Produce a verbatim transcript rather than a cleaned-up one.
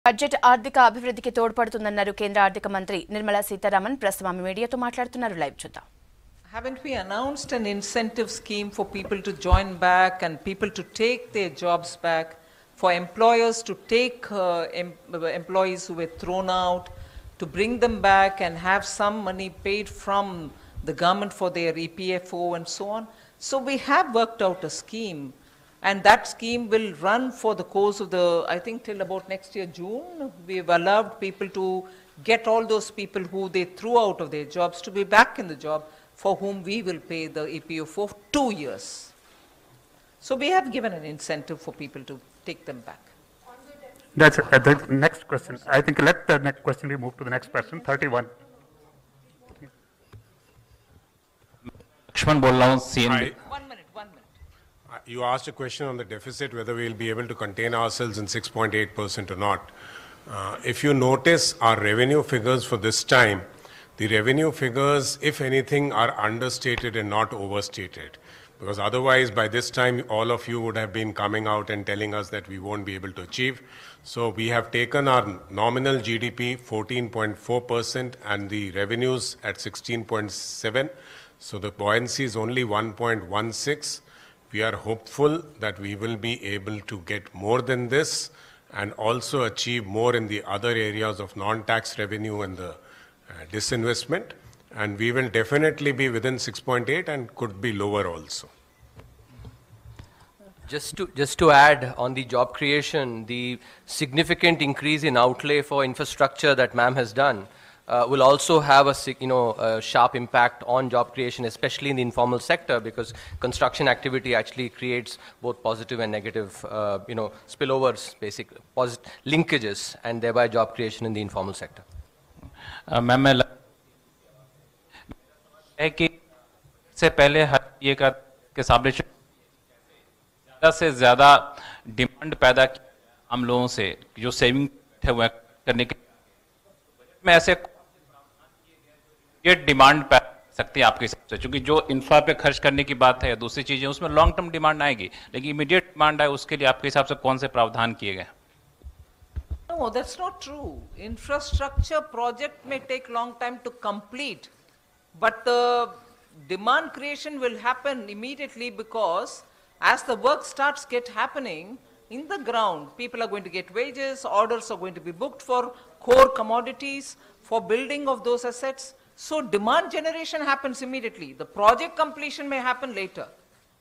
Budget ఆర్థిక అభివృద్ధికి తోడ్పడుతుందన్నారు కేంద్ర ఆర్థిక మంత్రి నిర్మలా సీతారామన్. ప్రస్తుతం మీడియాతో మాట్లాడుతున్నారు. లైవ్ చూద్దాం. Haven't we announced an incentive scheme for people to join back and people to take their jobs back, for employers to take uh, em employees who were thrown out, to bring them back and have some money paid from the government for their E P F O and so on? So we have worked out a scheme. And that scheme will run for the course of the, I think till about next year, June. We've allowed people to get all those people who they threw out of their jobs to be back in the job, for whom we will pay the E P F for two years. So we have given an incentive for people to take them back. That's uh, the next question. I think let the next question we move to the next person. thirty-one. Lakshman बोल रहा हूँ CN. One minute, one minute. You asked a question on the deficit, whether we will be able to contain ourselves in six point eight percent or not. Uh, if you notice our revenue figures for this time, the revenue figures, if anything, are understated and not overstated. Because otherwise, by this time, all of you would have been coming out and telling us that we won't be able to achieve. So we have taken our nominal G D P fourteen point four percent and the revenues at sixteen point seven. So the buoyancy is only one point one six. We are hopeful that we will be able to get more than this and also achieve more in the other areas of non-tax revenue and the uh, disinvestment. And we will definitely be within six point eight and could be lower also. Just to, just to add on the job creation, the significant increase in outlay for infrastructure that ma'am has done Uh, will also have a you know a sharp impact on job creation, especially in the informal sector, because construction activity actually creates both positive and negative uh, you know spillovers, basic positive linkages, and thereby job creation in the informal sector. Ma'am मैं है कि से पहले हर ये का के सामने ज़्यादा से ज़्यादा डिमांड पैदा की हम लोगों से जो सेविंग है वह करने के में ऐसे ये डिमांड पैदा सकती है आपके हिसाब से, क्योंकि जो इंफ्रा पे खर्च करने की बात है या दूसरी चीजें उसमें लॉन्ग टर्म डिमांड आएगी, लेकिन इमीडिएट डिमांड आए उसके लिए आपके हिसाब से कौन से प्रावधान किए गए? No, that's not true. Infrastructure project may take long time to complete, but the demand creation will happen immediately, because as the work starts get happening in the ground, people are going to get wages, orders are going to be booked for core commodities, for building of those assets. So demand generation happens immediately. The project completion may happen later.